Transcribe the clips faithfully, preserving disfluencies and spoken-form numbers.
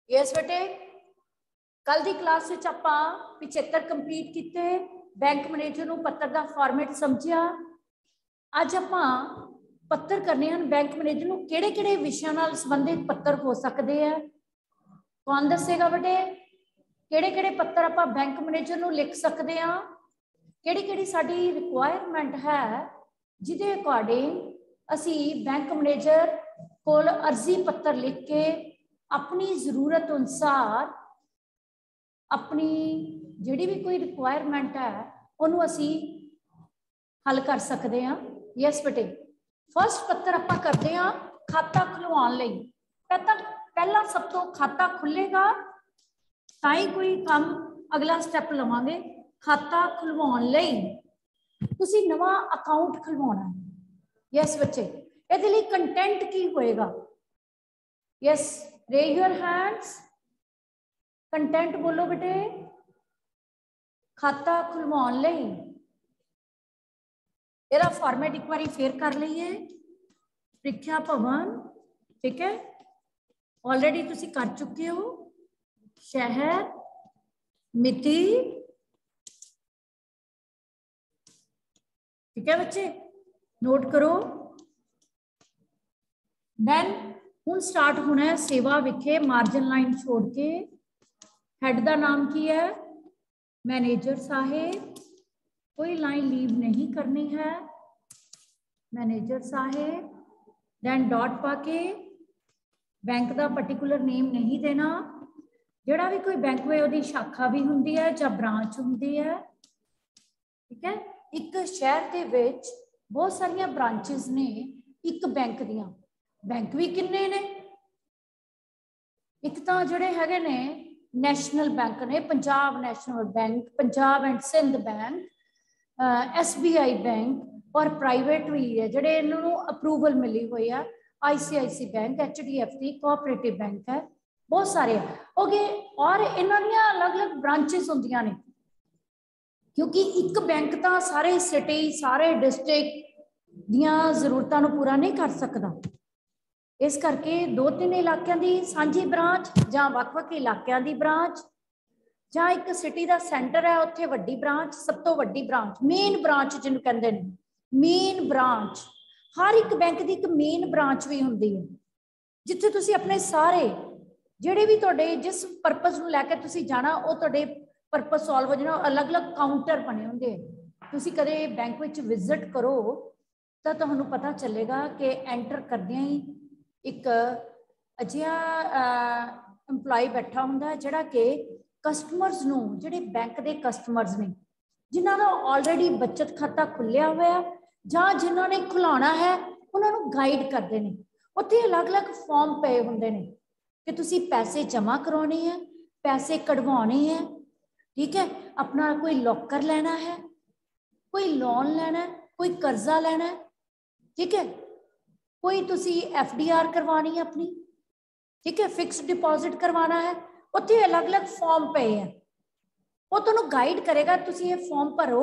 Yes बेटे, कल की क्लास में आपां पिछहत्तर कंप्लीट किए, बैंक मैनेजर नूं पत्र का फॉर्मेट समझिया। अज आपां पत्र करने हैं बैंक मैनेजर नूं किहड़े किहड़े विषयां नाल संबंधित पत्र हो सकते हैं। कौन दसेगा बेटे किहड़े किहड़े पत्र आपां बैंक मैनेजर नूं लिख सकते हैं, किहड़ी किहड़ी साडी रिक्वायरमेंट है जिहदे अकॉर्डिंग असी बैंक मैनेजर कोल अर्जी पत्र लिख के अपनी जरूरत अनुसार अपनी जिहड़ी भी कोई रिक्वायरमेंट है उन्होंने असी हल कर सकते हैं। यस बेटे, फर्स्ट पत्र आपां करते हैं खाता खुलवाउण लई। पहला पहला सब तो खाता खुलेगा तां ही कोई काम अगला स्टैप लवांगे। खाता खुलवाउण लई तुसीं नवां अकाउंट खुलवाउणा है। यस बच्चे, इहदे लई कंटेंट की होएगा? Yes, raise your hands, content बोलो बेटे। खाता खुलवाउण लई ਇਹਦਾ फॉर्मेट एक बार फिर कर लीए। ਪ੍ਰੀਖਿਆ भवन, ठीक है, ऑलरेडी तुसी कर चुके हो। शहर, मिति, ठीक है बच्चे, नोट करो। देन हुण स्टार्ट होना है सेवा विखे मार्जिन लाइन छोड़ के। हैड का नाम की है? मैनेजर साहेब। कोई लाइन लीव नहीं करनी है, मैनेजर साहेब। दैन डॉट पाके बैंक का पर्टिकुलर नेम नहीं देना। जोड़ा भी कोई बैंक में वो शाखा भी होंगी है या ब्रांच होंगी है, ठीक है। एक शहर के विच बहुत सारिया ब्रांचेस ने एक बैंक दियां। बैंक भी किन्ने ने? एक तो जोड़े है ने नैशनल बैंक ने, Punjab national bank, Punjab and Sindh bank, S B I bank और प्राइवेट भी है जोड़े इन्होंने अप्रूवल मिली हुई है। I C I C bank, H D F C, cooperative bank है, बहुत सारे ओके। और इन्होंने अलग अलग ब्रांचेस होंदियां ने, क्योंकि एक बैंक तो सारे सिटी सारे डिस्ट्रिक्ट दियां जरूरतों को पूरा नहीं कर सकता। इस करके दो तीन इलाकों की सांझी ब्रांच या वख-वख इलाकों की ब्रांच ਜਾਂ एक सिटी का सेंटर है उत्थे वड्डी ब्रांच, सब तो वड्डी ब्रांच मेन ब्रांच जिन्होंने कहते हैं मेन ब्रांच। हर एक बैंक की एक मेन ब्रांच भी होंगी है जिथे तुसी अपने सारे जिहड़े भी तुहाडे जिस परपज़ नूं लैके तुसी जाना वो तुहाडे परपज़ सॉल्व हो जाना। अलग अलग काउंटर बने होंगे। तुसी कदे बैंक विच विजिट करो तो तुहानूं पता चलेगा कि एंटर करदियां ही एक अजिहा एम्पलॉय बैठा हुंदा जिहड़ा कि कस्टमरस नूं, जिहड़े बैंक के कस्टमरस ने जिन्हां दा ऑलरेडी बचत खाता खुलिया हुआ जां जिन्हां ने खुलाना है उन्होंने गाइड करते हैं। उत्थे अलग अलग फॉर्म पे हुंदे ने कि तुसी पैसे जमा करवाने हैं, पैसे कढ़वाने हैं, ठीक है, अपना कोई लॉकर लेना है, कोई लोन लेना है, कोई कर्जा लेना है, ठीक है, कोई तुसी एफ डी आर करवानी है अपनी, ठीक है, फिक्स डिपॉजिट करवाना है। उत्थे अलग अलग फॉर्म पे है, वो तुहानूं गाइड करेगा। तुसी ये फॉर्म भरो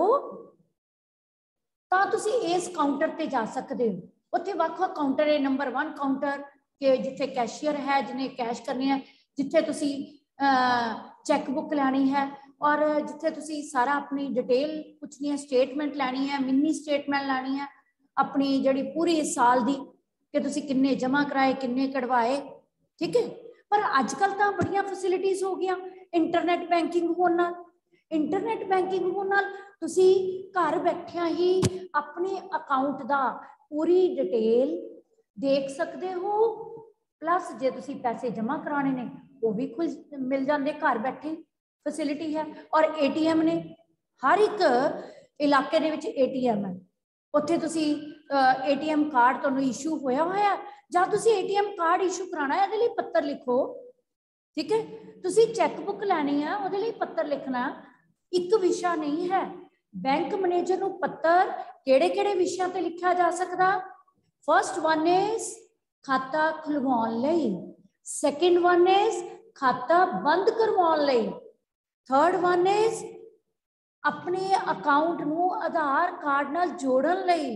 तो तुसी इस काउंटर ते जा सकते हो। उत्थे वख-वख काउंटर है। नंबर वन काउंटर के जिथे कैशियर है जिन्हें कैश करनी है, जिथे तुसी चैकबुक लैनी है और जिथे तुसी सारा अपनी डिटेल पुछनी है, स्टेटमेंट लैनी है, मिनी स्टेटमेंट लैनी है अपनी जिहड़ी पूरी साल दी कि तुसी किन्ने जमा कराए किन्ने कढ़वाए, ठीक है। पर अजकल तो बड़िया फैसिलिटीज हो गई। इंटरनेट बैंकिंग होने नाल इंटरनेट बैंकिंग होने नाल तुसी घर बैठिया ही अपने अकाउंट का पूरी डिटेल देख सकते हो। प्लस जे तुसी पैसे जमा कराने ने वो भी खुल मिल जाते घर बैठे, फैसिलिटी है। और ए टी एम ने हर एक इलाके दे विच ए टी एम है। उत्थे तुसी ए टी एम कार्ड तुहानूं इशू होया होया जां तुसी A T M card issue कराना है, इहदे लई पत्र लिखो, ठीक है। तुसी चैकबुक लैनी है, उहदे लई पत्र लिखना। एक विषय नहीं है। बैंक मैनेजर नूं पत्र किहड़े-किहड़े विषयां ते लिखिया जा सकदा? फर्स्ट वन इज खाता खुलवाउण लई, सैकेंड वन इज खाता बंद करवाउण लई, थर्ड वन इज अपने अकाउंट नूं आधार कार्ड नाल जोड़न लई,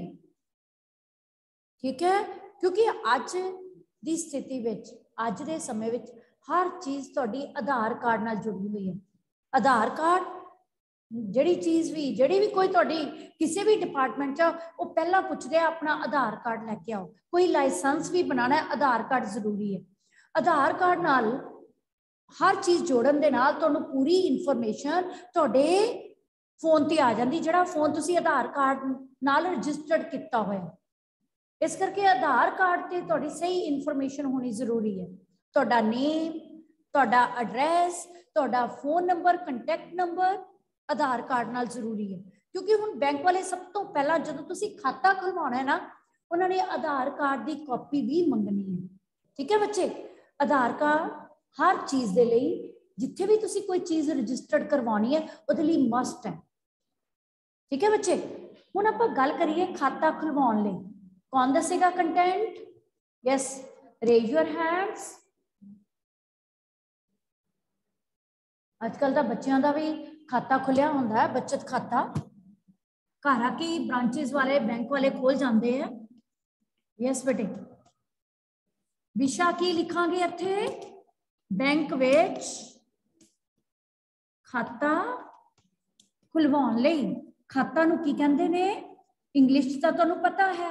ठीक है। क्योंकि अज की स्थिति विच अज दे समय विच हर चीज़ तुहाडी आधार कार्ड नाल जुड़ी हुई है। आधार कार्ड जिहड़ी चीज़ भी जिहड़ी भी कोई तुहाडी किसी भी डिपार्टमेंट च वो पहला पुछदे अपना आधार कार्ड लैके आओ। कोई लाइसेंस भी बनाना है आधार कार्ड जरूरी है। आधार कार्ड नाल हर चीज़ जोड़न दे नाल तुहानूं पूरी इनफॉर्मेशन तुहाडे फोन ते आ जांदी, जिहड़ा फोन तुसीं आधार कार्ड नाल रजिस्टर्ड किया होया। इस करके आधार कार्ड ते तुहाडी सही इनफॉर्मेशन होनी जरूरी है। तुहाडा नेम, तुहाडा एड्रैस, तुहाडा phone number, contact number Aadhaar card नाल जरूरी है। क्योंकि हुण बैंक वाले सब तो पहला जदों तुसीं खाता खुलवाउणा है ना, उन्होंने आधार कार्ड की कॉपी भी मंगनी है। ठीक है बच्चे, आधार कार्ड हर चीज़ दे लई जिथे भी तुसीं कोई चीज़ रजिस्टर्ड करवानी है उहदे लई मस्ट है। ठीक है बच्चे, हुण आपां गल करिए खाता खुलवाउण लई कौन दसेगा content? Yes, raise your hands. आजकल तो बच्चों का भी खाता खुलिया होंदा है, बचत खाता घर आके ब्रांचेस वाले बैंक वाले खोल जाते हैं। यस बेटे, विशा की लिखांगे इत्थे? बैंक विच खाता खुलवाउण लई खाता नूं की कहंदे ने? इंग्लिश च तां तुहानूं पता है,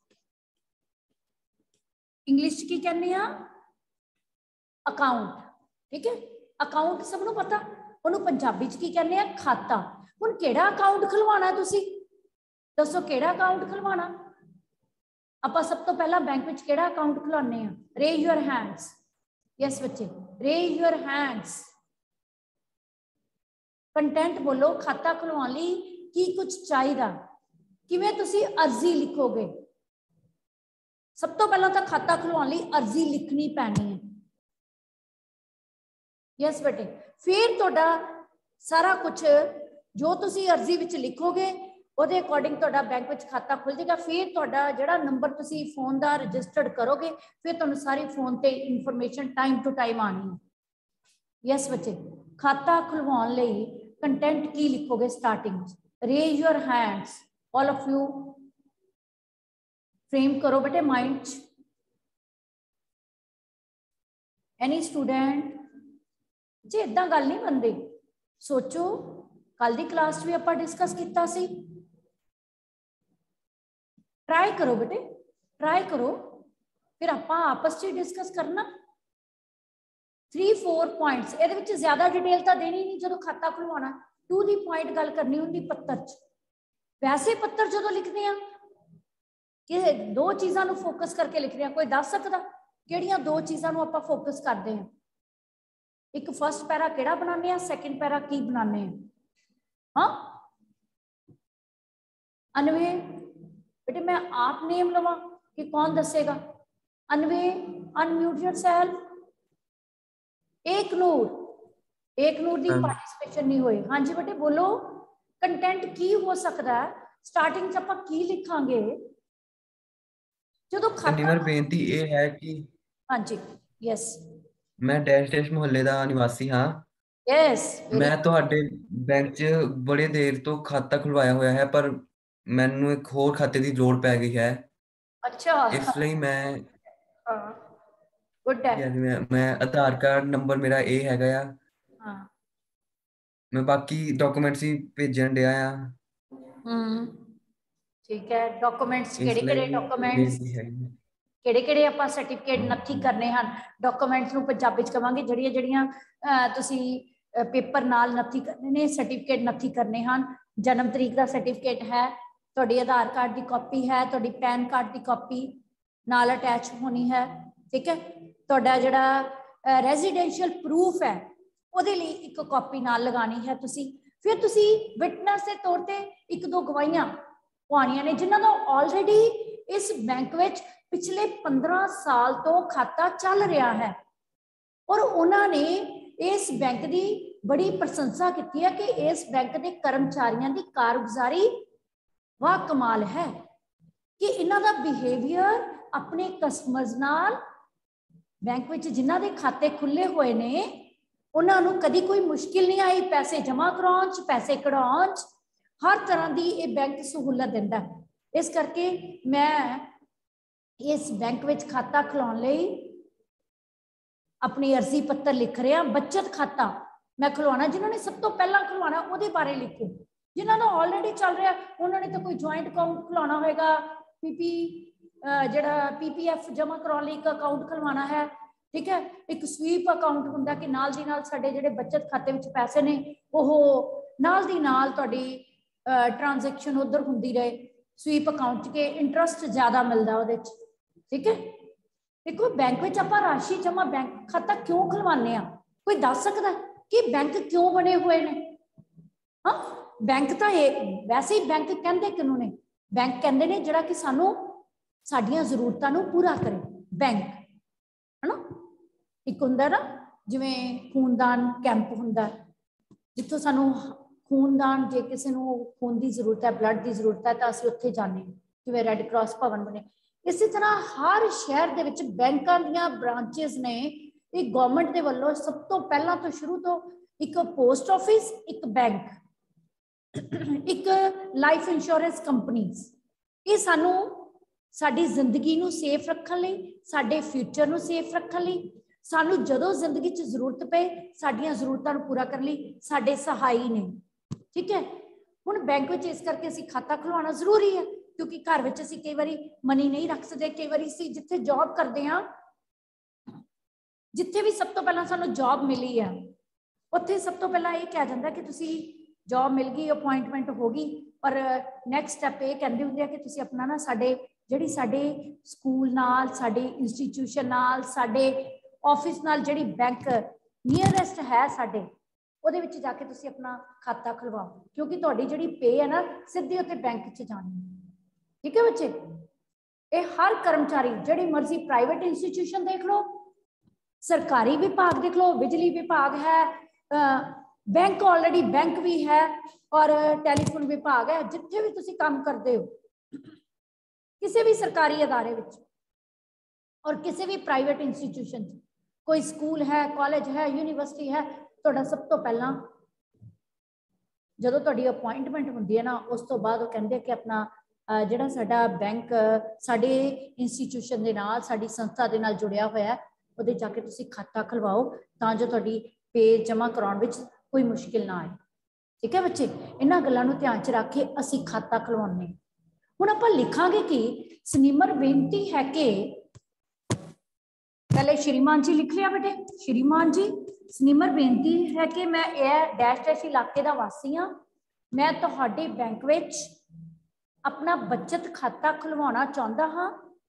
इंग्लिश की कहने आ अकाउंट। ठीक है, अकाउंट सब नूं पता, उन्होंने पंजाबी च की कहने आ खाता। हुण किहड़ा अकाउंट खुलवाना तुसीं दसो, किहड़ा अकाउंट खुलवाना? आपां सब तो पहला बैंक विच किहड़ा अकाउंट खुलाने आ? Raise your hands. यस बच्चे, रेज योर हैंड्स। कंटेंट बोलो, खाता खुलवाउण लई की कुछ चाहिदा, किवें तुसीं अर्जी लिखोगे? सब तो पहला तो खाता खुलवाउण लई अर्जी लिखनी पैनी है। यस बेटे, फिर तुहाडा सारा कुछ जो तुसीं अर्जी विच लिखोगे उहदे अकॉर्डिंग तुहाडा बैंक विच खाता खुल जाएगा। फिर तुहाडा जिहड़ा नंबर तुसीं फोन दा रजिस्टर्ड करोगे फिर तुहानूं सारी फोन ते इनफॉर्मेशन टाइम टू टाइम आनी है। यस बच्चे, खाता खुलवाउण लई कंटेंट की लिखोगे starting? Raise your hands, all of you frame करो बेटे माइंड च। एनी स्टूडेंट जी इदां गल नहीं बनती, सोचो कल की क्लास भी आपां डिस्कस किया सी। ट्राई करो बेटे, ट्राई करो, फिर आपां आपस च डिस्कस करना। थ्री फोर पॉइंट्स ये विच ज्यादा डिटेल तो देनी नहीं, जो खाता खुलवाना टू दी पॉइंट गल करनी होंदी पत्तर च। वैसे पत्तर जो लिखते हैं कि दो चीज़ों को फोकस करके लिखते हैं, कोई दस सकता किहड़ियां दो चीज़ों को आपां फोकस करते हैं? एक फर्स्ट पैरा किहड़ा बनाने हैं, सैकेंड पैरा की बनाने हैं? हाँ अनवे बेटे, मैं आप नेम लवां कि कौन दसेगा? अनवे, अनम्यूट योरसेल्फ। एक नूर, एक नूर की पार्टिसिपेशन नहीं हुई। हाँ जी बेटे बोलो, कंटेंट की हो सकता है? स्टार्टिंग च आपां की लिखांगे जो खाता? बेनती ये है कि हाँ जी, यस, मैं डैश डैश मुहल्ले का निवासी हाँ। यस, मैं तुहाडे बैंक च बड़े देर तो खाता खुलवाया होया है, पर मैनू एक होर खाते की लोड़ पै गई है। अच्छा, इसलिए मैं गुड है। मैं मैं आधार कार्ड नंबर मेरा ए हैगा आ। हाँ, मैं बाकी डॉक्यूमेंट्स ही भेजन दिया आ। हम्म, ठीक है। डॉक्यूमेंट्स केड़े इसलिए केड़े डॉक्यूमेंट्स बेनती है केड़े केड़े आपां सर्टिफिकेट नत्थी करने हैं? डॉक्यूमेंट्स नूं पंजाबी च कहांगे जड़ियां जड़ियां तुसीं पेपर नाल नत्थी करने ने, सर्टिफिकेट नत्थी करने हैं। जन्म तरीक का सर्टिफिकेट है, तुहाडी आधार कार्ड की कॉपी है, तुहाडी पैन कार्ड की कॉपी नाल अटैच होनी है। ठीक है, तुहाडा जिहड़ा रेजिडेंशियल प्रूफ है उहदे लई एक कॉपी नाल लगानी है तुसीं। फिर तुसीं विटनेस के तौर पर एक दो गवाहियां पाउणियां ने जिन्हां दा ऑलरेडी इस बैंक विच पिछले पंद्रह साल तो खाता चल रहा है और उन्होंने इस बैंक की बड़ी प्रशंसा की है कि इस बैंक के कर्मचारियों की कारगुजारी वाह कमाल है कि इन्हों का बिहेवियर अपने कस्टमर्स नाल बैंक विच जिन्हां दे खाते खुले हुए ने उन्होंने कभी कोई मुश्किल नहीं आई पैसे जमा कराउण च, पैसे कढाउण च, हर तरह की ये बैंक सहूलत दिंदा है। इस करके मैं इस बैंक विच खाता खुलाउण लई अपनी अर्जी पत्र लिख रहे हैं, बचत खाता मैं खुलवाना, जिन्होंने सब तो पहला खुलवाना ਉਹਦੇ बारे लिखो, जिन्हों का ऑलरेडी चल रहा उन्होंने तो कोई ज्वाइंट अकाउंट खुलवाना होगा, पीपी जड़ा पीपीएफ जमा कराने एक अकाउंट खुलवाना है, ठीक है। एक स्वीप अकाउंट होंगे कि नाल दी नाल साडे जिहड़े बचत खाते में पैसे ने वो नाल दी नाल तुहाडी ट्रांजैक्शन उधर होंदी रहे स्वीप अकाउंट के इंटरस्ट ज़्यादा मिलता वो, ठीक है। देखो बैंक में आप राशि जमा बैंक खाता क्यों खुलवाने, कोई दस सकता कि बैंक क्यों बने हुए ने? हाँ, बैंक तो ये वैसे ही बैंक कहते किनू ने, बैंक कहते ने जिहड़ा कि सानू साडियां जरूरतां नू पूरा करे बैंक, है ना। एक हुंदा ना जिवें खूनदान कैंप हुंदा जिथों सानू खूनदान जे किसी नू खून की जरूरत है, ब्लड की जरूरत है तो असीं उत्थे जाने, जिवें रैड क्रॉस भवन बने। इसी तरह हर शहर दे विच बैंकां दीयां ब्रांचेस ने, एक गवर्नमेंट दे वल्लों सब तो पहला तो शुरू तो एक पोस्ट ऑफिस, एक बैंक, एक लाइफ इंश्योरेंस कंपनीज, ये सानू साडी जिंदगी नू सेफ रखने लई, साडे फ्यूचर नू सेफ रखने लई, सानू जदों जिंदगी च जरूरत पे साडियां जरूरतां नू पूरा करने लई साडे सहाई ने, ठीक है। हुण बैंक विच इस करके असीं खाता खुलवाना जरूरी है, क्योंकि घर विच असीं कई बारी मनी नहीं रख सकते, कई बारी असीं जिथे जॉब करते हैं, जिथे भी सब तो पहला सानू जॉब मिली है उत्थे सब तो पहला ये कहा जाता है कि तुसी जॉब मिल गई, अपॉइंटमेंट हो गई, पर नैक्सट स्टैप ये कहते होंगे कि तुसी अपना ना साडे जिहड़ी साडे स्कूल नाल, साडे इंस्टीट्यूशन नाल, साडे ऑफिस नाल जिहड़ी बैंक नीयरेस्ट है साडे ਉਹਦੇ ਵਿੱਚ ਜਾ ਕੇ ਤੁਸੀਂ ਆਪਣਾ खाता खुलवाओ, क्योंकि ਤੁਹਾਡੀ ਜਿਹੜੀ पे है ना सीधी उत्ते बैंक च जानी, ठीक है बच्चे। ये हर कर्मचारी जिहड़ी मर्जी प्राइवेट इंस्टीट्यूशन देख लो, सरकारी विभाग देख लो, बिजली विभाग है, बैंक ऑलरेडी बैंक भी है और टैलीफोन विभाग है, जिथे भी तुसी काम करते हो किसी भी सरकारी अदारे विच और किसी भी प्राइवेट इंस्टीट्यूशन, कोई स्कूल है, कॉलेज है, यूनिवर्सिटी है, तो सब तो पहला जो तुहाडी अपॉइंटमेंट होंदी है ना, उस तो बाद वो कहते कि अपना जिहड़ा साडा बैंक साडे इंस्टीट्यूशन दे नाल, साडी संस्था दे नाल जुड़िया होया है, उहदे जाके तुसीं खाता खुलवाओ तां जो तुहाडी पे जमा कराउण विच कोई मुश्किल ना आए, ठीक है बच्चे। इन्हां गल्लां नूं ध्यान च रख के असीं खाता खुलवाउने। हुण आपां लिखांगे कि सनिमर बेनती है कि, पहले श्रीमान जी लिख लिया बेटे, श्रीमान जी सनिमर बेनती है कि मैं यह डैश डैश इलाके का वासी हाँ, मैं तुहाडे बैंक विच अपना बचत खाता खुलवाना चाहता हाँ।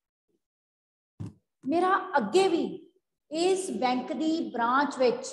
मेरा अगे भी इस बैंक की ब्रांच विच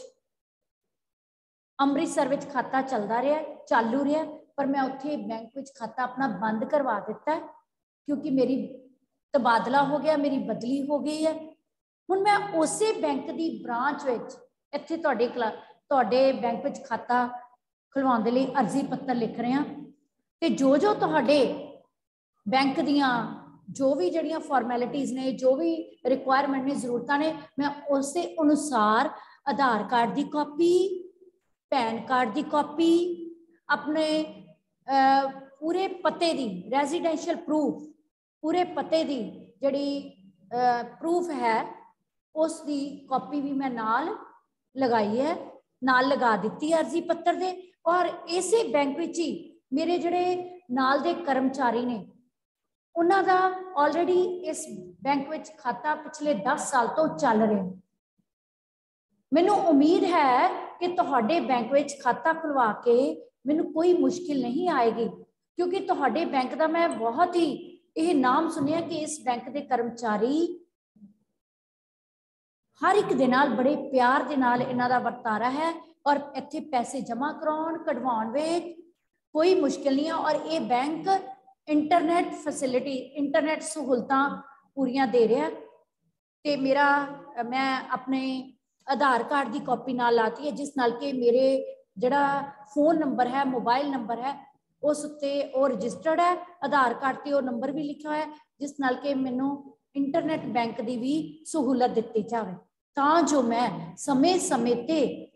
अमृतसर विच खाता चलता रहा, चालू रहा, पर मैं उत्थे बैंक विच खाता अपना बंद करवा दिता है, क्योंकि मेरी तबादला हो गया, मेरी बदली हो गई है। हुण मैं उसे बैंक की ब्रांच विच इत्थे तुहाडे तुहाडे बैंक विच खाता खुलवाउण दे लई अर्जी पत्र लिख रहे हैं, ते जो जो तुहाडे बैंक दियां जो भी जिहड़ियां फॉर्मैलिटीज़ ने, जो भी रिक्वायरमेंट ने, जरूरतां ने, मैं उस अनुसार आधार कार्ड की कॉपी, पैन कार्ड की कॉपी, अपने पूरे पते की रेजिडेंशियल प्रूफ, पूरे पते की जिहड़ी प्रूफ है उसकी कॉपी भी मैं नाल लगाई है, नाल लगा दी अर्जी पत्र दे। और इसे बैंक विच ही मेरे जिहड़े नाल दे कर्मचारी ने उन्हां दा ऑलरेडी इस बैंक विच खाता पिछले दस साल तो चल रहा। मैनूं उम्मीद है कि तुहाडे बैंक विच खाता खुलवा के मैनूं कोई मुश्किल नहीं आएगी, क्योंकि तुहाडे बैंक का मैं बहुत ही यह नाम सुनिया कि इस बैंक के कर्मचारी हर एक दे नाल बड़े प्यार दे नाल इन्हां दा वर्तारा है, और इत्थे पैसे जमा कराउण कढवाउण विच कोई मुश्किल नहीं है। और ये बैंक इंटरनेट फैसिलिटी, इंटरनेट सहूलतां पूरियां दे रहा है। ते मेरा मैं अपने आधार कार्ड की कॉपी नाल लाती है, जिस नाल के मेरे जिहड़ा फोन नंबर है, मोबाइल नंबर है, उस उत्ते वो रजिस्टर्ड है। आधार कार्ड ते वो नंबर भी लिखा है, जिस नाल के मैनूं इंटरनेट बैंक की भी सहूलत दी जाए, तां जो मैं समय समय ते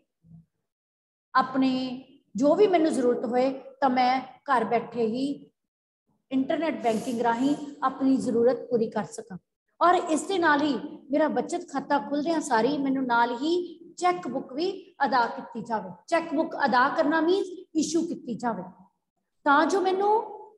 अपने जो भी मैनूं जरूरत होए तो मैं घर बैठे ही इंटरनेट बैंकिंग राही अपनी जरूरत पूरी कर सकां। और इस दे नाल ही मेरा बचत खाता खुलदियां सारी मैनू नाल ही चैक बुक भी अदा की जाए। चैक बुक अदा करना मीनस इशू की जाए तां जो मैनू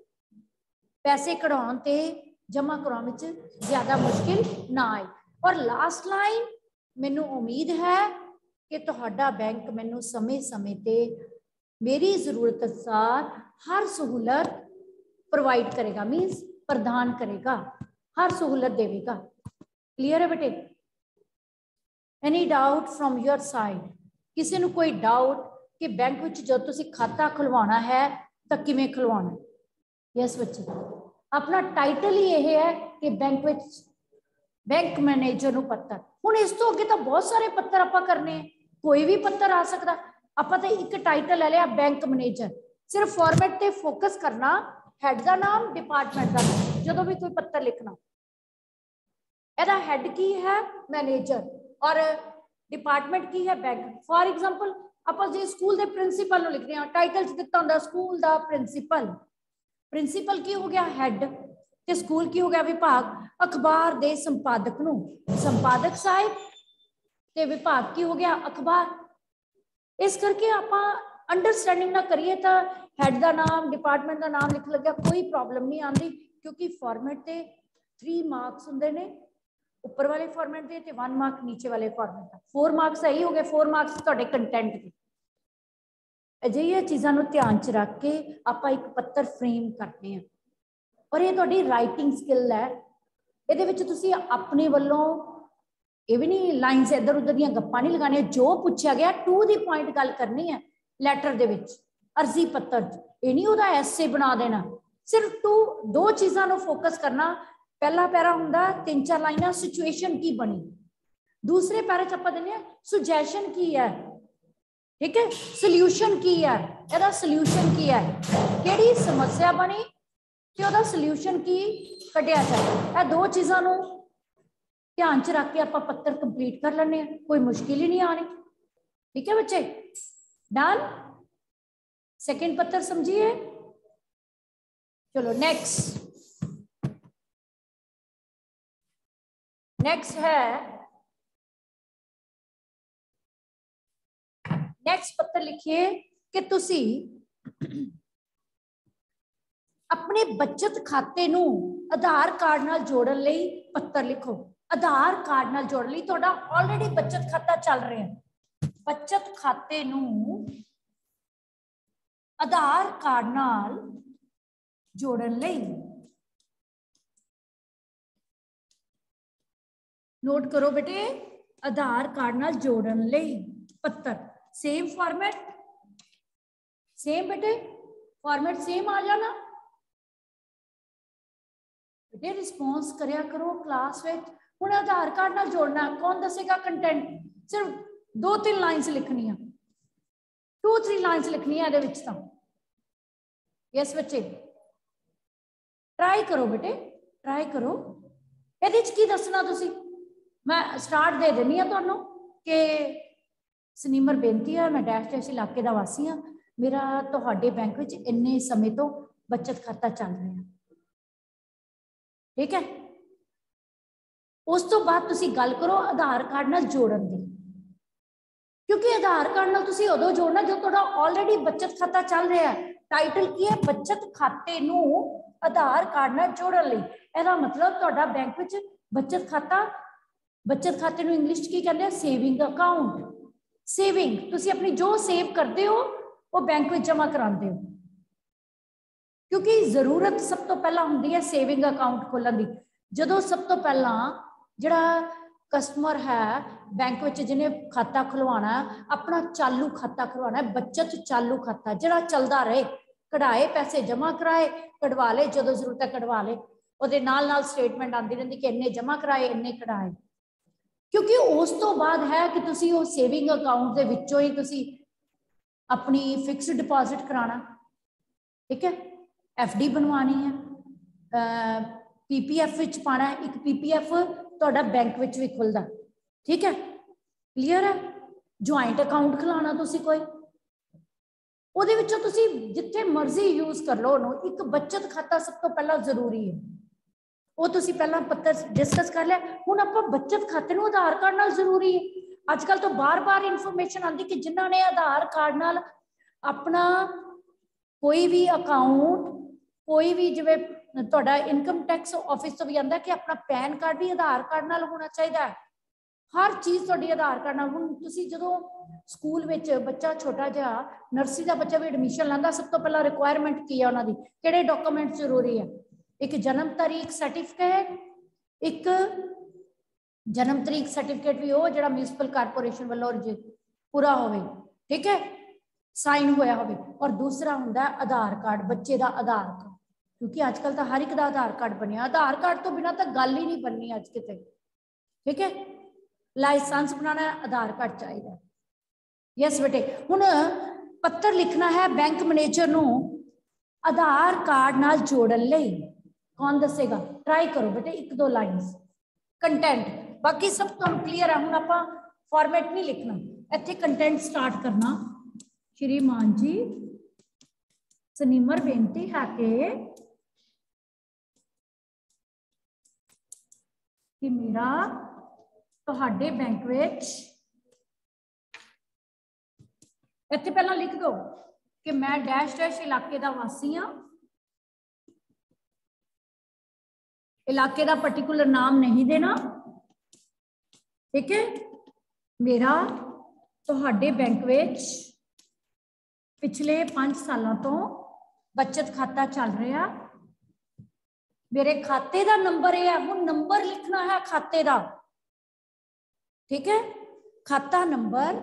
पैसे कढ़ाउण ते जमा करवाउण विच ज़्यादा मुश्किल ना आए। और लास्ट लाइन, मैनू उम्मीद है कि तुहाडा बैंक मैनू समय समय ते मेरी जरूरत अनुसार हर सहूलत प्रोवाइड करेगा, मीनस प्रदान करेगा, हर सहूलत देगा। क्लियर है बेटे? Any doubt from your side? किसी नू कोई डाउट कि बैंक विच जो तुसी खाता खुलवाना है तो किवें खुलवाना? यस बच्चे, अपना टाइटल ही यह है कि बैंक विच बैंक मैनेजर नू पत्र। हुण इस तो अगे तो बहुत सारे पत्र आपां करने हैं, कोई भी पत्र आ सकता। आपां तो एक टाइटल ले लिया बैंक मैनेजर, सिर्फ फॉर्मेट ते फोकस करना, हैड का नाम, डिपार्टमेंट का नाम। जो भी कोई पत्र लिखना, एदा हैड की है मैनेजर और डिपार्टमेंट की है बैंक। फॉर एग्जाम्पल आपां जे स्कूल के प्रिंसीपल नू लिखते हैं, टाइटल च दिता हुंदा स्कूल का प्रिंसीपल। प्रिंसीपल की हो गया हैड, ते स्कूल की हो गया विभाग। अखबार दे संपादक नू संपादक साहिब, ते विभाग की हो गया अखबार। इस करके आपां अंडरस्टैंडिंग ना करिए तो हैड का नाम, डिपार्टमेंट का नाम लिख लगे कोई प्रॉब्लम नहीं आती, क्योंकि फॉर्मेट ते थ्री मार्क्स हुंदे ने, उपर वाले फॉर्मेट दे ते वन मार्क नीचे वाले फॉर्मेट का। फोर मार्क्स सही हो गए, फोर मार्क्स तुहाडे कंटेंट के। अजिहियां चीज़ां नूं ध्यान च रख के आपां एक पत्र फ्रेम करते हैं। और ये तुहाडी राइटिंग स्किल है, इहदे विच तुसीं अपने वल्लों ये भी नहीं लाइन्स इधर उधर दी गप्पां नहीं लगाने, जो पूछा गया टू दी पॉइंट गल करनी है। लैटर दे विच, अर्जी पत्र ये नहीं उहदा ऐसे बना देना, सिर्फ टू दो चीज़ां नूं फोकस करना। पहला पैरा हुंदा तीन चार लाइनां सिचुएशन की बनी, दूसरे पैरे च आपां दिंदे सुजैशन की है, ठीक है, सल्यूशन की है, इहदा सल्यूशन की है, किहड़ी समस्या बनी ते उहदा सल्यूशन की कढिया जाए। ये दो चीज़ां नूं ध्यान च रख के आपां पत्र कंप्लीट कर लेने, कोई मुश्किल ही नहीं आनी। ठीक है बच्चे, डन? सेकंड पत्र समझिए। चलो नेक्स्ट, नेक्स्ट है नेक्स्ट पत्र लिखिए कि तुसी अपने बचत खाते नू आधार कार्ड नाल जोड़न लई पत्र लिखो। आधार कार्ड नाल जोड़न लई तुहाडा ऑलरेडी बचत खाता चल रहा है, बचत खाते नू आधार कार्ड नाल जोड़न लई नोट करो बेटे, आधार कार्ड नाल जोड़न लई पत्र। सेम फॉर्मेट, सेम बेटे फॉर्मेट सेम आ जाना बेटे। रिस्पॉन्स करया करो क्लास में। हुण आधार कार्ड नाल जोड़ना, कौन दसेगा कंटेंट? सिर्फ दो तीन लाइन्स लिखनियां, टू थ्री लाइन्स लिखनियां इहदे विच तां। यस बच्चे, ट्राई करो बेटे, ट्राई करो। इहदे च की दसना तुसीं? मैं स्टार्ट दे देनी है तुहानूं कि सनीमर बेनती है, मैं डैश डैश इलाके का वासी हाँ, मेरा तुहाडे बैंक विच इन्ने समय तो बचत खाता चल रहा है, ठीक है। उस तो बाद तुसीं गल करो आधार कार्ड नाल जोड़न दी, क्योंकि आधार कार्ड नाल तुसीं उदों जोड़ना जो तुहाडा ऑलरेडी बचत खाता चल रहा है। टाइटल की है? बचत खाते नूं आधार कार्ड नाल जोड़न लई। इहदा मतलब तुहाडा बैंक विच बचत खाता, बचत खाते नूं इंग्लिश च की कहंदे आ? Saving account. सेविंग तुसीं अपनी जो सेव करते हो वो बैंक में जमा कराते हो, क्योंकि जरूरत सब तो पहला हुंदी है सेविंग अकाउंट खोलण दी। जदों सब तो पहला जिहड़ा कस्टमर है बैंक में जिन्हें खाता खुलवाना, अपना चालू खाता खुलवाना, बचत चालू खाता जिहड़ा चलदा रहे, कढ़ाए पैसे जमा कराए, कढ़वा ले जदों जरूरत है कढ़वा ले, उहदे नाल नाल स्टेटमेंट आती रहिंदी कि इन्ने जमा कराए इन्ने कढ़ाए। क्योंकि उस तो बाद है कि तुसी वो सेविंग अकाउंट दे विचों ही तुसी अपनी फिक्स डिपॉजिट कराना, ठीक है, एफ डी बनवानी है, पी पी एफ विच पाना है। एक पी पी एफ तुहाडा बैंक विच भी खुलदा, ठीक है, क्लीयर है। ज्वाइंट अकाउंट खुलाना तुसी कोई, उहदे विचों तुसी जिथे मर्जी यूज कर लो। एक बचत खाता सब तो पहला जरूरी है, वो तुसी पहला पत्र डिस्कस कर लिया। हुण आपां बचत खाते नूं आधार कार्ड नाल जरूरी है। अजकल तो बार बार इन्फॉर्मेशन आती कि जिन्हां ने आधार कार्ड नाल अपना कोई भी अकाउंट, कोई भी जिवें तुहाडा इनकम टैक्स ऑफिस तो भी आंदा कि अपना पैन कार्ड भी आधार कार्ड नाल होना चाहिए। हर चीज़ तुहाडी आधार कार्ड नाल। हुण तुसी जदों स्कूल विच बच्चा छोटा जिहा नर्सरी का बच्चा भी एडमिशन लैंदा, सब तो पहला रिक्वायरमेंट की है उन्हां दी, किहड़े डॉक्यूमेंट जरूरी है? एक जन्म तारीख सर्टिफिकेट, एक जन्म तारीख सर्टिफिकेट भी हो जिहड़ा म्यूनसिपल कारपोरेशन वालों पूरा होवे, ठीक है, साइन होया होवे। और दूसरा हुंदा आधार कार्ड, बच्चे का आधार कार्ड, क्योंकि आजकल तो हर एक का आधार कार्ड बनिया। आधार कार्ड तो बिना तो गल ही नहीं बननी अज किते, ठीक है। लाइसेंस बनाना आधार कार्ड चाहिए। यस बेटे, हुण पत्र लिखना है बैंक मैनेजर नूं आधार कार्ड नाल जोड़न लई, कौन दसेगा? ट्राई करो बेटे एक दो लाइन्स कंटेंट, बाकी सब तुहानूं क्लीयर है। हुण आपां फॉर्मेट नहीं लिखना, इत्थे कंटेंट स्टार्ट करना। श्रीमान जी सनिमर बेनती है कि कि मेरा तुहाडे बैंक विच, इत्थे पहला लिख दो कि मैं डैश डैश इलाके का वासी हाँ। इलाके का पर्टिकुलर नाम नहीं देना, ठीक है। मेरा तुहाडे बैंक विच पिछले पांच सालों तो बचत खाता चल रहा। मेरे खाते का नंबर यह है, हुण नंबर लिखना है खाते का, ठीक है। खाता नंबर,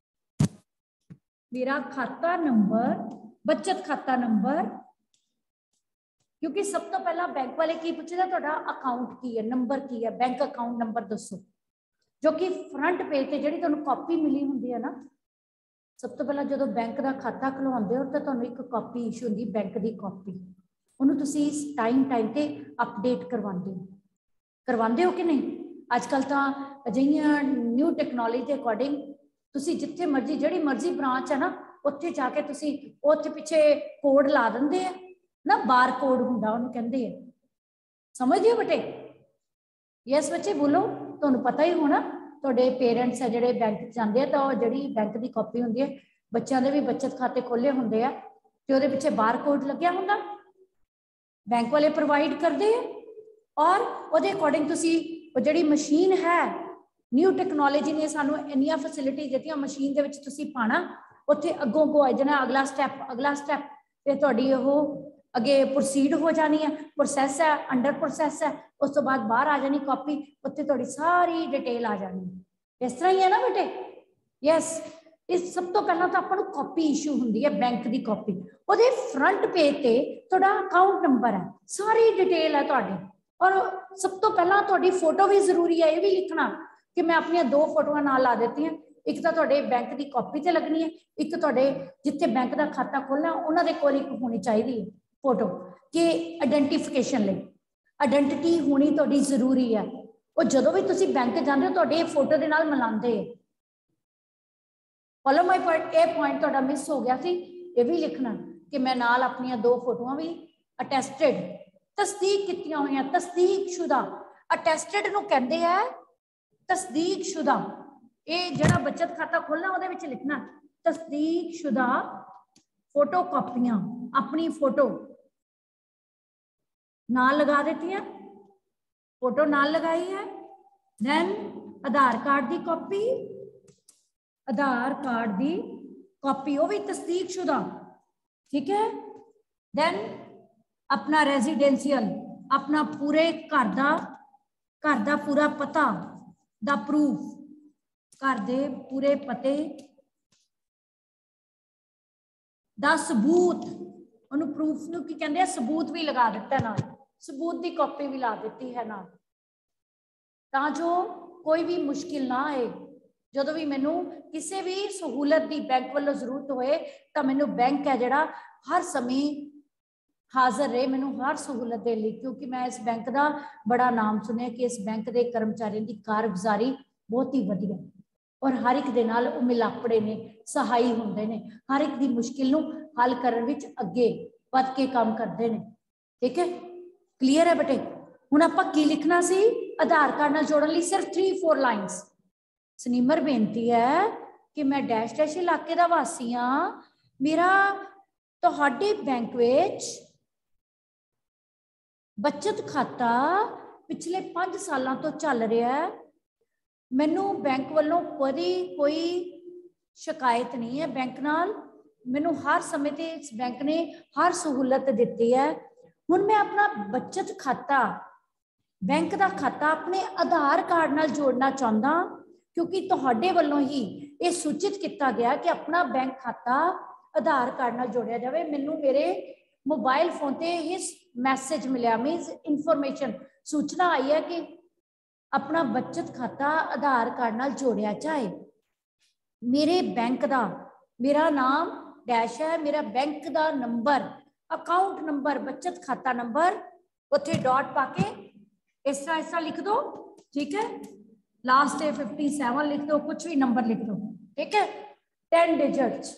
मेरा खाता नंबर, बचत खाता नंबर, क्योंकि सब तो पहला बैंक वाले की पूछेगा तुहाडा अकाउंट की है, नंबर की है, बैंक अकाउंट नंबर दसो, जो कि फ्रंट पेज पे जिहड़ी तुहानूं कॉपी मिली हुंदी है ना, सब तो पहला जो बैंक का खाता खुलवाउंदे हो तो तुहानूं एक कॉपी इशू हुंदी बैंक की कॉपी, उन्होंने तुसी टाइम टाइम पे अपडेट करवाते हो करवाते हो कि नहीं? अजकल तो अजिहियां न्यू टैक्नोलॉजी के अकॉर्डिंग तुसी जिथे मर्जी जिहड़ी मर्जी ब्रांच है ना उत्थे जाके तुसी उत्थे पिछे कोड ला देंदे है ना, बार कोड हुंदा उहनूं कहंदे है, समझ हो बेटे? यस बच्चे बोलो, तुहानूं पता ही होना, तुहाडे पेरेंट्स है जिहड़े बैंक जांदे आ तो जिहड़ी बैंक की कॉपी हुंदी है, बच्चों के भी बचत खाते खोले हुंदे आ ते उहदे पिछे बार कोड लग्या हुंदा, बैंक वाले प्रोवाइड करते हैं। और उहदे अकॉर्डिंग तुसी जिहड़ी मशीन है, न्यू टैक्नोलॉजी ने सानू इन्नियां फैसिलिटी दित्तियां, मशीन दे विच तुसी पाना, उत्थे अगों अगों जिहड़ा अगला स्टैप अगला स्टैप ते तुहाडी ओह अगे प्रोसीड हो जानी है, प्रोसैस है, अंडर प्रोसैस है, उस तो बाद बाहर आ जानी कॉपी, उत्थे तुहाडी सारी डिटेल आ जानी। इस तरह ही है ना बेटे? यस। इस सब तो पहला तो अपन कॉपी इशू होंगी है बैंक की कॉपी, उहदे फ्रंट पेज पे तुहाडा अकाउंट नंबर है, सारी डिटेल है तुहाडी, और सब तो पहला तुहाडी फोटो भी जरूरी है। ये भी लिखना कि मैं अपनी दो फोटोआं नाल ला देती हैं, एक तो तुहाडे बैंक की कॉपी ते लगनी है, एक तुहाडे जिथे बैंक का खाता खोलना उन्हां दे कोल एक होनी चाहिए फोटो कि आइडेंटिफिकेशन लई, आइडेंटिटी होनी तुहाडी जरूरी है। और जदों भी तुसी बैंक जांदे हो तुहाडे फोटो दे नाल मिलांदे है। Follow my point, a point तुहाडा मिस हो गया सी, ये भी लिखना कि मैं नाल अपनी दो फोटोआं भी अटैस्टेड तस्दीक कीतियां होईयां, तस्दीक शुदा, अटैस्टेड नूं कहंदे है तस्दीक शुदा। ये जिहड़ा बचत खाता खोलना उहदे विच लिखना तस्दीक शुदा फोटो कॉपियां, अपनी फोटो नाल लगा देती है, फोटो नाल लगाई है, देन आधार कार्ड की कॉपी, आधार कार्ड की कॉपी वो भी तस्दीक शुदा, ठीक है। देन अपना रेजिडेंशियल, अपना पूरे घर का घर का पूरा पता दा प्रूफ, घर दे पूरे पते दा सबूत, उन्होंने प्रूफ नूं की कहंदे आ, सबूत भी लगा दिता नाल, सबूत की कॉपी भी ला दी है नाल, तां जो कोई भी मुश्किल ना आए। जो भी मैनू किसी भी सहूलत की बैंक वालों जरूरत होए तो मैनू बैंक है जिहड़ा हर समय हाजिर रहे, मैनू हर सहूलत दे लई, क्योंकि मैं इस बैंक का बड़ा नाम सुनिया कि इस बैंक के कर्मचारियों की कारगुजारी बहुत ही वधिया और हर एक दे नाल वो मिलापड़े ने, सहाई हुंदे ने, हर एक की मुश्किल नूं हल करन विच अगे वध के काम करते हैं, ठीक है। क्लीयर है बेटे? हुण आपां की लिखना सी आधार कार्ड नाल जोड़न लई सिर्फ थ्री फोर लाइन्स। सनीमर बेनती है कि मैं डैश डैश इलाके दा वासी हाँ, मेरा तुहाडे बैंक विच बचत खाता पिछले पांच सालों तो चल रहा है, मैनू बैंक वालों कभी कोई शिकायत नहीं है बैंक नाल, मैनू हर समय ते इस बैंक ने हर सहूलत दी है। हुण मैं अपना बचत खाता बैंक का खाता अपने आधार कार्ड नाल जोड़ना चाहता, क्योंकि तुहाडे वालों ही ये सूचित किया गया कि अपना बैंक खाता आधार कार्ड नाल जोड़िया जाए। मैनू मेरे मोबाइल फोन ते इस मैसेज मिलिया, मीनस इनफॉर्मेशन सूचना आई है कि अपना बचत खाता आधार कार्ड नाल जोड़िया जाए। मेरे बैंक का मेरा नाम डैश है, मेरा बैंक का नंबर, अकाउंट नंबर, बचत खाता नंबर, उत्थे डॉट पाके इस तरह इस तरह लिख दो, ठीक है। लास्ट है फिफ्टी सेवन लिख दो, कुछ भी नंबर लिख दो, ठीक है, टेन डिजिट्स।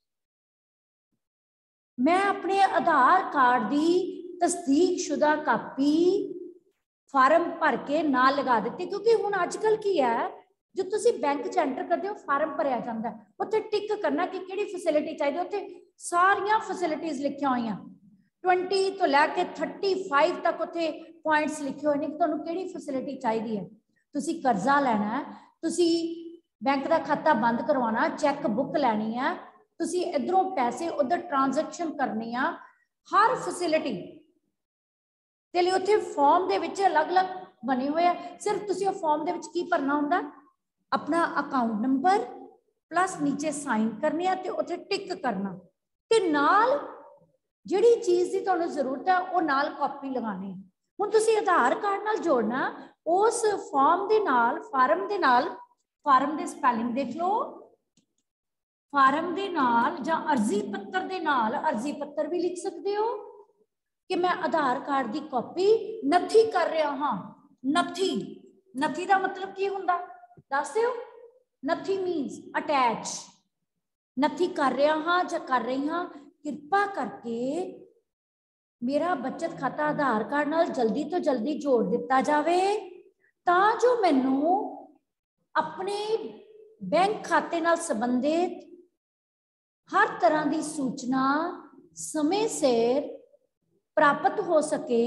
मैं अपने आधार कार्ड की तस्दीक शुदा कापी फार्म भर के नाल लगा दी, क्योंकि हुण अजकल की है जो तुसी बैंक च एंटर करते हो फार्म भरया जाता है, उत्थे टिक करना कि किहड़ी फैसिलिटी चाहिए, उत्थे सारियां फैसिलिटीज लिखिया हुई ट्वेंटी तो लैके थर्टी फाइव तक उत्थे पॉइंट्स लिखे हुए हैं कि तुहानूं किहड़ी फैसिलिटी चाहिए है। तुसी कर्जा लैना है, तुसी बैंक का खाता बंद करवाना, चैक बुक लैनी है, तुसी इधरों पैसे उधर ट्रांजैक्शन करनी है, हर फैसिलिटी ते लई उत्थे फॉर्म दे विच अलग अलग बने हुए हैं। सिर्फ तुसी उह फॉर्म दे विच की भरना हुंदा, अपना अकाउंट नंबर प्लस नीचे साइन करने है ते उत्थे टिक करना, ते नाल जिहड़ी चीज़ की तुहानूं जरूरत है वो नाल कॉपी लगानी। हुण तुसी आधार कार्ड नाल जोड़ना, उस फॉर्म दे नाल फार्म दे नाल, फार्म दे स्पैलिंग देख लो, फार्म दे नाल जां अर्जी पत्र दे नाल, अर्जी पत्र भी लिख सकते हो कि मैं आधार कार्ड की कॉपी नथी कर रहा हाँ। नथी नथी का मतलब की हुंदा दस दिओ। नथी मीनस अटैच, नथी कर रहा हाँ जां कर रही हाँ, कृपा करके मेरा बचत खाता आधार कार्ड नाल जल्दी तो जल्दी जोड़ दिता जाए, तां जो मैनू अपने बैंक खाते नाल संबंधित हर तरह की सूचना समय सिर प्राप्त हो सके।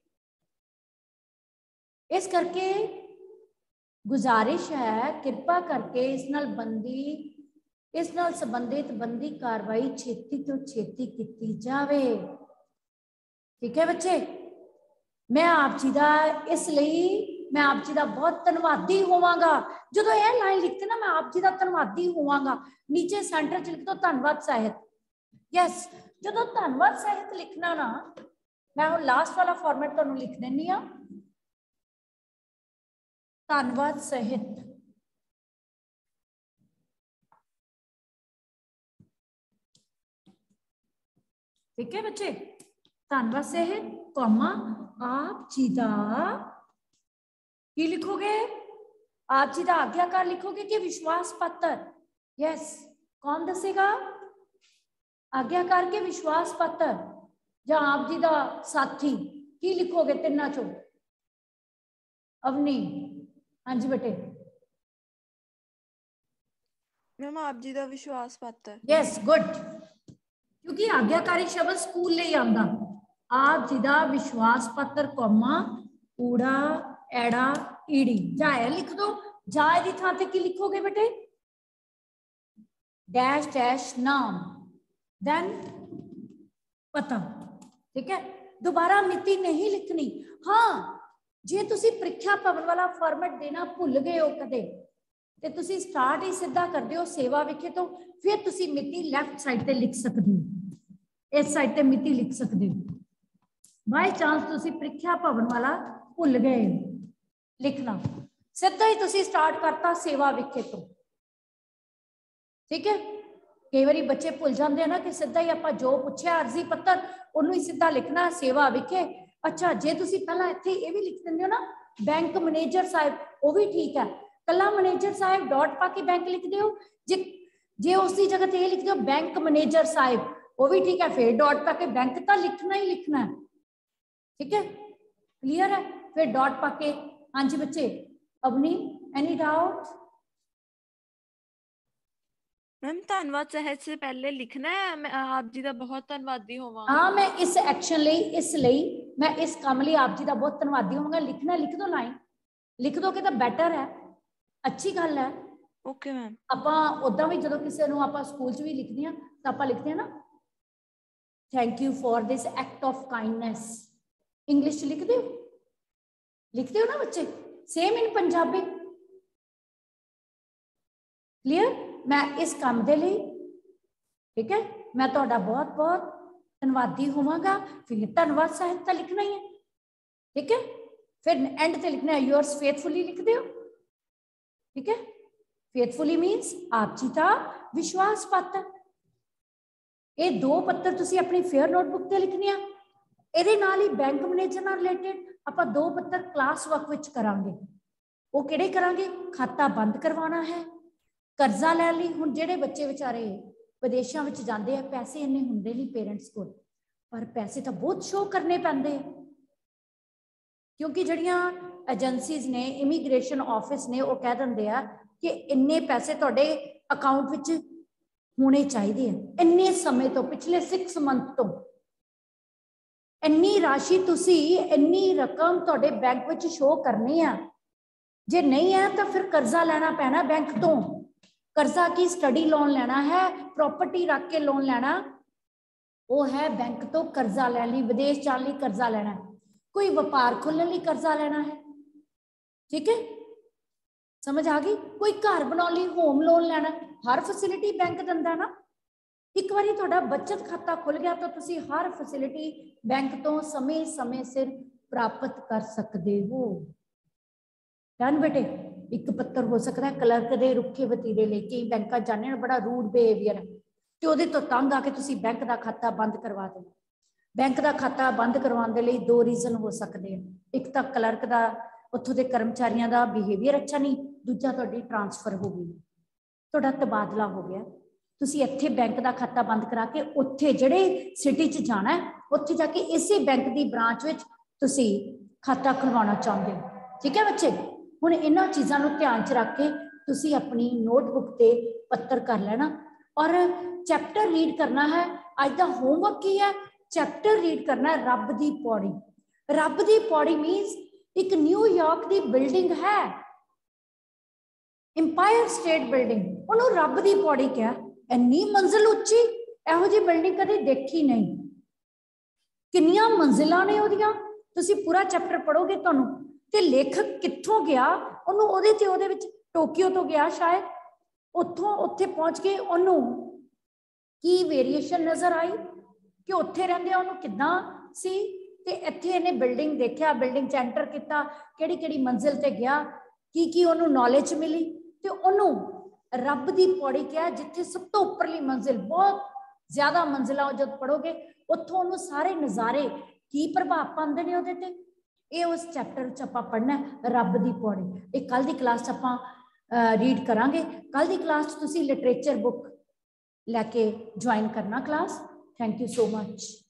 इस करके गुजारिश है, कृपा करके इस नाल बंदी इस नाल संबंधित बंदी कार्रवाई छेती तो छेती की जाए। ठीक है बच्चे, मैं आप जी का इसलिए मैं आप जी का बहुत धन्यवादी होवांगा। जो यह लाइन लिखते ना, मैं आप जी का धन्यवादी होवांगा, नीचे सेंटर च लिख दो धन्यवाद साहित। यस, जो धन्यवाद साहित लिखना ना, मैं हुण लास्ट वाला फॉर्मेट तुहानूं लिख देनी आ, धन्यवाद सहित। ठीक है बच्चे, धन्यवाद सहित कॉमा आप जी दा की लिखोगे, आप जी दा आज्ञाकार लिखोगे कि विश्वास पत्र। यस, कौन दसेगा? आज्ञाकार के विश्वास पत्र या आप जी दा साथी की लिखोगे तिना चो? अवनी, हाँ जी बेटे। मैम आप जी दा विश्वास पत्र। यस, गुड, क्योंकि आज्ञाकारी शब्द स्कूल ले आंदा। आप जी दा विश्वास पत्र कौमा ऊड़ा एड़ा ईड़ी जाए लिख दो। जाए दी थां ते की लिखोगे बेटे? डैश डैश नाम देन पता। ठीक है, दोबारा मिति नहीं लिखनी। हाँ, जे तुसी परीक्षा भवन वाला फॉर्मेट देना भुल गए हो कदे ते तुसी स्टार्ट ही सीधा कर दियो सेवा विखे, तो फिर तुसी मिति लैफ्ट साइड ते लिख सकते हो, इस साइड ते मिति लिख सकते हो। बाय चांस तुसी परीक्षा भवन वाला भुल गए लिखना, सीधा ही तुसी स्टार्ट करता सेवा विखे तो। ठीक है, कई बार बच्चे भुल जाते हैं ना कि सीधा ही आप जो पूछा अर्जी पत्र उन्होंने ही सीधा लिखना सेवा विखे। अच्छा, जे तुसी पहला इत्थे ये भी लिख देंगे हो ना बैंक मैनेजर साहब, वो भी ठीक है, कला मैनेजर साहब डॉट पाके बैंक लिख दो। जे जे उसकी जगह ये लिख दो बैंक मैनेजर साहब, वो भी ठीक है, फिर डॉट पाके बैंक तो लिखना ही लिखना है। ठीक है, क्लियर है? फिर डॉट पाके। हाँ जी बच्चे, अवनी एनी डाउट? मैम धन्यवाद सहज से पहले लिखना है, मैं आप जी का बहुत धन्यवादी होवां। हाँ, मैं इस एक्शन ਲਈ इस ਲਈ मैं इस काम ਲਈ आप जी का बहुत धन्यवादी होवांगा। लिखना लिख दो, लाइन लिख दोगे तो बेटर है, अच्छी गल है। Okay ma'am. ਆਪਾਂ ਉਦਾਂ ਵੀ ਜਦੋਂ ਕਿਸੇ ਨੂੰ ਆਪਾਂ ਸਕੂਲ 'ਚ ਵੀ ਲਿਖਦੇ ਆ ਤਾਂ ਆਪਾਂ ਲਿਖਦੇ ਆ ਨਾ thank you for this act of kindness. English 'ਚ ਲਿਖਦੇ ਹੋ ਲਿਖਦੇ ਹੋ ਨਾ ਬੱਚੇ, ਸੇਮ ਇਨ ਪੰਜਾਬੀ। ਕਲੀਅਰ? मैं इस काम दे लिए, ठीक है, मैं ਤੁਹਾਡਾ बहुत बहुत धन्यवादी होवांगा। फिर धन्यवाद ਸਾਹਿਤ ਤਾਂ लिखना ही है, ठीक है। फिर एंड ते लिखना है yours faithfully लिख दो, ठीक है। faithfully means आप जी का विश्वास पात्र। ये दो पत्र तुसी अपनी फेयर नोटबुक ते लिखने आ। ਇਹਦੇ ਨਾਲ ਹੀ बैंक मैनेजर ਨਾਲ रिलेटेड ਆਪਾਂ दो पत्र क्लास वर्क विच करांगे। वो किहड़े करांगे? खाता बंद करवाना है, कर्जा लै लई। हुण जिहड़े बच्चे विचारे विदेशों में जाते हैं, पैसे इन्ने हुंदे नहीं पेरेंट्स को, पर पैसे तो बहुत शो करने पैंदे हैं, क्योंकि जिहड़ियां एजेंसीज ने, इमीग्रेशन ऑफिस ने, वो कह दिंदे आ कि इन्ने पैसे तुहाडे अकाउंट विच होने चाहिए हैं। इन्ने समय तो पिछले सिक्स मंथ तो इन्नी राशि तुसी इन्नी रकम तुहाडे बैंक विच शो करनी आ। जे नहीं है तो फिर कर्जा लेना पैना बैंक तो। कर्जा की स्टडी लोन लेना है, प्रॉपर्टी रख के लोन लेना, वो है बैंक तो कर्जा लैने, विदेश जाने लिए कर्जा लेना है, कोई व्यापार खोलने लिए कर्जा लेना है, ठीक है, समझ आ गई। कोई घर बनाने लिए होम लोन लेना, हर फैसिलिटी बैंक दिंदा ना। एक बारी तुहाडा बचत खाता खुल गया तो तुसी हर फैसिलिटी बैंक तो समय समय सिर प्राप्त कर सकते हो। डन बेटे? एक पत्र हो सकता है क्लर्क दे रुखे वतीरे लेके बैंक जाने, बड़ा रूड बिहेवियर है, तो वो तो तंग आके तुसी बैंक का खाता बंद करवा दो। बैंक का खाता बंद करवाने के लिए दो रीजन हो सकते हैं। एक तो क्लर्क का, उत्थों के कर्मचारियों का बिहेवियर अच्छा नहीं, दूजा तुहाडी ट्रांसफर हो गई, तुहाडा तबादला हो गया, तुसी इत्थे बैंक का खाता बंद करा के उत्थे जिहड़े सिटी च जाना है, उत्थे जाके इसे बैंक की ब्रांच विच तुसी खाता खुलवाना चाहते हो, ठीक है बच्चे। हुण इन्हां चीज़ां नूं ध्यान च रख के तुसी अपनी नोटबुक ते पत्र कर लेना और चैप्टर रीड करना है। अज दा होमवर्क की है? चैप्टर रीड करना है रब दी पौड़ी। रब दी पौड़ी मीनस एक न्यूयॉर्क दी बिल्डिंग है, इंपायर स्टेट बिल्डिंग, उन्होंने रब दी पौड़ी क्या? इन्नी मंजिल उच्ची, इहो जी बिल्डिंग कदे देखी नहीं। किन्नियां मंजिलां ने ओहदियां, तुसी पूरा चैप्टर पढ़ोगे तुहानूं। ते लेखक कित्थों गया, उन्होंने ओहदे ते ओहदे विच टोक्यो तो गया शायद, उत्थों उत्थे पहुंच के उन्होंने की वेरीएशन नज़र आई कि उत्थे रहिंदे उन्होंने किद्दां सी, ते इत्थे इहने बिल्डिंग देखिया, बिल्डिंग च एंटर किया, किहड़ी किहड़ी मंजिल ते गया, की की उन्होंने नॉलेज मिली, ते उन्होंने रब दी पौड़ी क्या, जिथे सब तो उपरली मंजिल, बहुत ज्यादा मंजिलां जब पढ़ोगे उत्थों उन्होंने सारे नज़ारे की प्रभाव पाते हैं उहदे ते। ये उस चैप्टर च आपां पढ़ना है रब दी पौड़ी। ये कल दी क्लास च आपां रीड करांगे। कल दी क्लास तुसी लिटरेचर बुक लैके ज्वाइन करना class. Thank you so much.